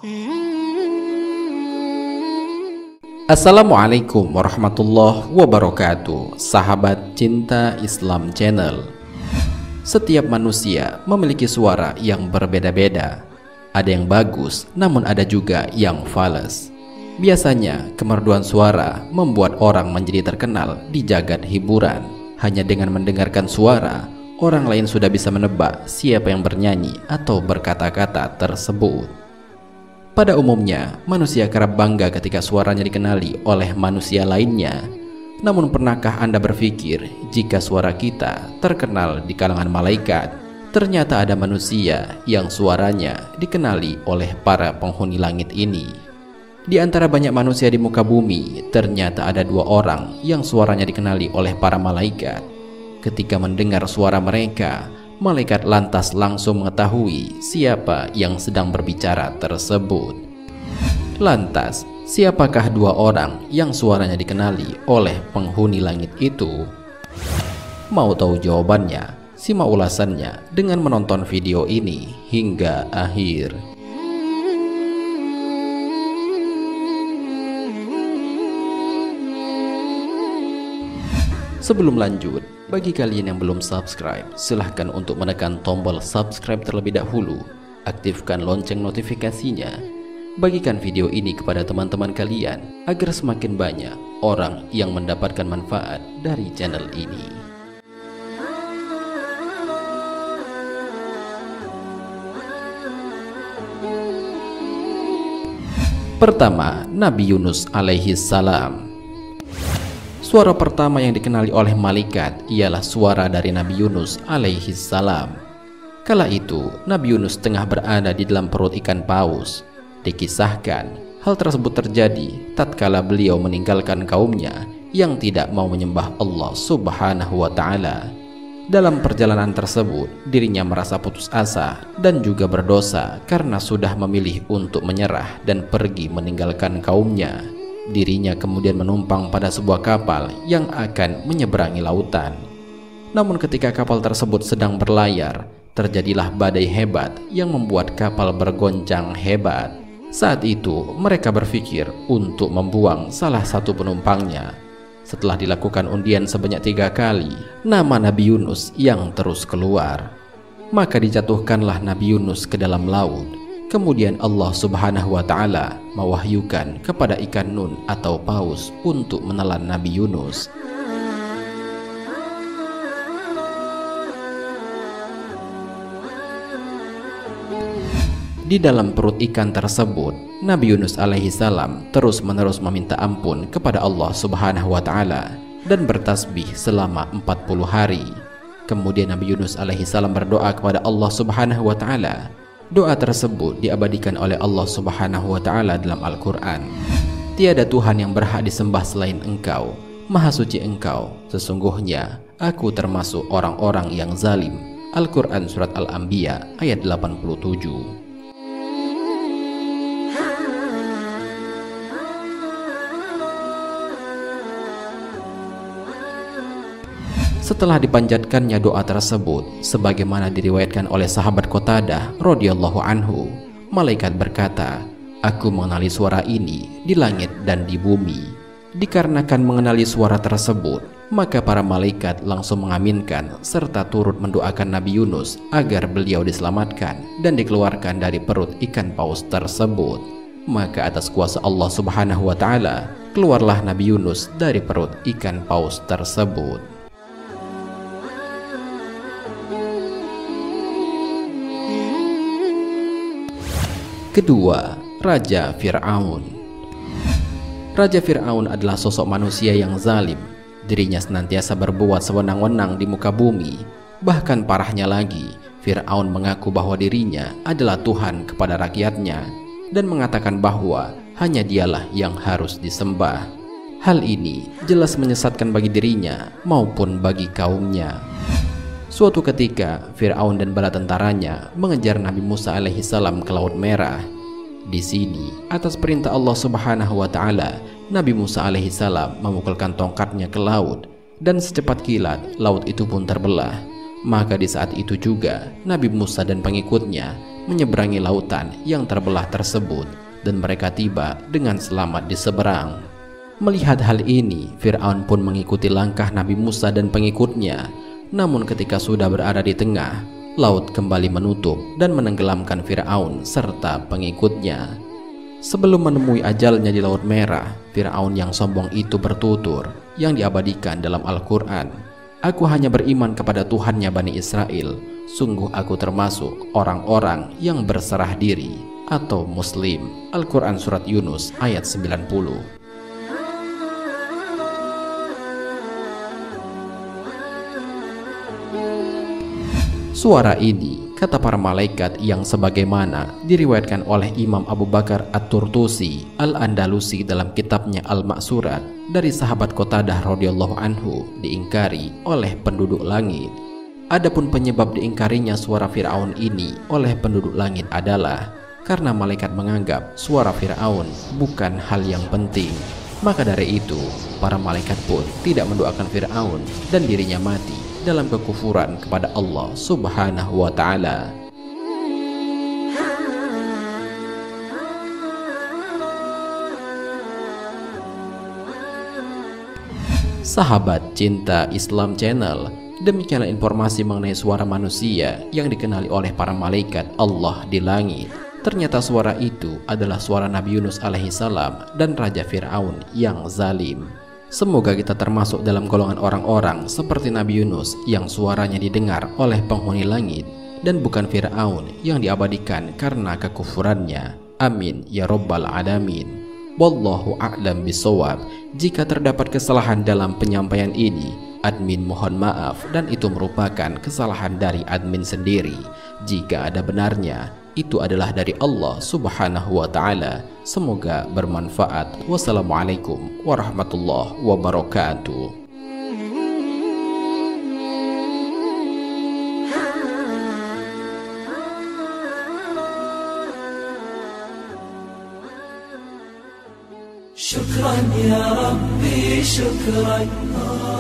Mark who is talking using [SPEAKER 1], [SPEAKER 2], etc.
[SPEAKER 1] Assalamualaikum warahmatullahi wabarakatuh, sahabat cinta Islam Channel. Setiap manusia memiliki suara yang berbeda-beda. Ada yang bagus, namun ada juga yang fales. Biasanya kemerduan suara membuat orang menjadi terkenal di jagat hiburan. Hanya dengan mendengarkan suara, orang lain sudah bisa menebak siapa yang bernyanyi atau berkata-kata tersebut. Pada umumnya, manusia kerap bangga ketika suaranya dikenali oleh manusia lainnya. Namun pernahkah Anda berpikir jika suara kita terkenal di kalangan malaikat, ternyata ada manusia yang suaranya dikenali oleh para penghuni langit ini? Di antara banyak manusia di muka bumi, ternyata ada dua orang yang suaranya dikenali oleh para malaikat. Ketika mendengar suara mereka, malaikat lantas langsung mengetahui siapa yang sedang berbicara tersebut. Lantas, siapakah dua orang yang suaranya dikenali oleh penghuni langit itu? Mau tahu jawabannya? Simak ulasannya dengan menonton video ini hingga akhir. Sebelum lanjut, bagi kalian yang belum subscribe, silahkan untuk menekan tombol subscribe terlebih dahulu. Aktifkan lonceng notifikasinya. Bagikan video ini kepada teman-teman kalian agar semakin banyak orang yang mendapatkan manfaat dari channel ini. Pertama, Nabi Yunus alaihi salam. Suara pertama yang dikenali oleh malaikat ialah suara dari Nabi Yunus alaihi salam. Kala itu, Nabi Yunus tengah berada di dalam perut ikan paus. Dikisahkan, hal tersebut terjadi tatkala beliau meninggalkan kaumnya yang tidak mau menyembah Allah Subhanahu wa Ta'ala. Dalam perjalanan tersebut, dirinya merasa putus asa dan juga berdosa karena sudah memilih untuk menyerah dan pergi meninggalkan kaumnya. Dirinya kemudian menumpang pada sebuah kapal yang akan menyeberangi lautan. Namun ketika kapal tersebut sedang berlayar, terjadilah badai hebat yang membuat kapal bergoncang hebat. Saat itu mereka berpikir untuk membuang salah satu penumpangnya. Setelah dilakukan undian sebanyak 3 kali, nama Nabi Yunus yang terus keluar. Maka dijatuhkanlah Nabi Yunus ke dalam laut. Kemudian Allah Subhanahu wa Ta'ala mewahyukan kepada ikan nun atau paus untuk menelan Nabi Yunus. Di dalam perut ikan tersebut, Nabi Yunus alaihi salam terus-menerus meminta ampun kepada Allah Subhanahu wa Ta'ala dan bertasbih selama 40 hari. Kemudian Nabi Yunus alaihi salam berdoa kepada Allah Subhanahu wa Ta'ala. Doa tersebut diabadikan oleh Allah Subhanahu wa Ta'ala dalam Al-Quran. Tiada Tuhan yang berhak disembah selain Engkau, Maha Suci Engkau, sesungguhnya aku termasuk orang-orang yang zalim. Al-Quran Surat Al-Anbiya ayat 87. Setelah dipanjatkannya doa tersebut, sebagaimana diriwayatkan oleh sahabat Qatadah radhiyallahu anhu, malaikat berkata, "Aku mengenali suara ini di langit dan di bumi." Dikarenakan mengenali suara tersebut, maka para malaikat langsung mengaminkan serta turut mendoakan Nabi Yunus agar beliau diselamatkan dan dikeluarkan dari perut ikan paus tersebut. Maka atas kuasa Allah Subhanahu wa Ta'ala, keluarlah Nabi Yunus dari perut ikan paus tersebut. Kedua, Raja Fir'aun. Raja Fir'aun adalah sosok manusia yang zalim. Dirinya senantiasa berbuat sewenang-wenang di muka bumi. Bahkan parahnya lagi, Fir'aun mengaku bahwa dirinya adalah Tuhan kepada rakyatnya dan mengatakan bahwa hanya dialah yang harus disembah. Hal ini jelas menyesatkan bagi dirinya maupun bagi kaumnya. Suatu ketika, Fir'aun dan bala tentaranya mengejar Nabi Musa alaihi salam ke Laut Merah. Di sini, atas perintah Allah Subhanahu wa Ta'ala, Nabi Musa alaihi salam memukulkan tongkatnya ke laut, dan secepat kilat laut itu pun terbelah. Maka di saat itu juga Nabi Musa dan pengikutnya menyeberangi lautan yang terbelah tersebut dan mereka tiba dengan selamat di seberang. Melihat hal ini, Fir'aun pun mengikuti langkah Nabi Musa dan pengikutnya. Namun ketika sudah berada di tengah, laut kembali menutup dan menenggelamkan Fir'aun serta pengikutnya. Sebelum menemui ajalnya di Laut Merah, Fir'aun yang sombong itu bertutur yang diabadikan dalam Al-Quran, "Aku hanya beriman kepada Tuhannya Bani Israel. Sungguh aku termasuk orang-orang yang berserah diri atau Muslim." Al-Quran Surat Yunus ayat 90. Suara ini, kata para malaikat, yang sebagaimana diriwayatkan oleh Imam Abu Bakar At-Turtusi Al-Andalusi dalam kitabnya Al-Ma'surat dari sahabat Qatadah radhiyallahu anhu, diingkari oleh penduduk langit. Adapun penyebab diingkarinya suara Fir'aun ini oleh penduduk langit adalah karena malaikat menganggap suara Fir'aun bukan hal yang penting. Maka dari itu, para malaikat pun tidak mendoakan Fir'aun dan dirinya mati dalam kekufuran kepada Allah Subhanahu wa Ta'ala. Sahabat Cinta Islam Channel, demikianlah informasi mengenai suara manusia yang dikenali oleh para malaikat Allah di langit. Ternyata suara itu adalah suara Nabi Yunus alaihissalam dan Raja Fir'aun yang zalim. Semoga kita termasuk dalam golongan orang-orang seperti Nabi Yunus yang suaranya didengar oleh penghuni langit dan bukan Fir'aun yang diabadikan karena kekufurannya. Amin ya Rabbal Alamin. Wallahu a'lam bisawab. Jika terdapat kesalahan dalam penyampaian ini, admin mohon maaf dan itu merupakan kesalahan dari admin sendiri. Jika ada benarnya, itu adalah dari Allah Subhanahu wa Ta'ala. Semoga bermanfaat. Wassalamualaikum warahmatullahi wabarakatuh.
[SPEAKER 2] شكرا يا ربي شكرا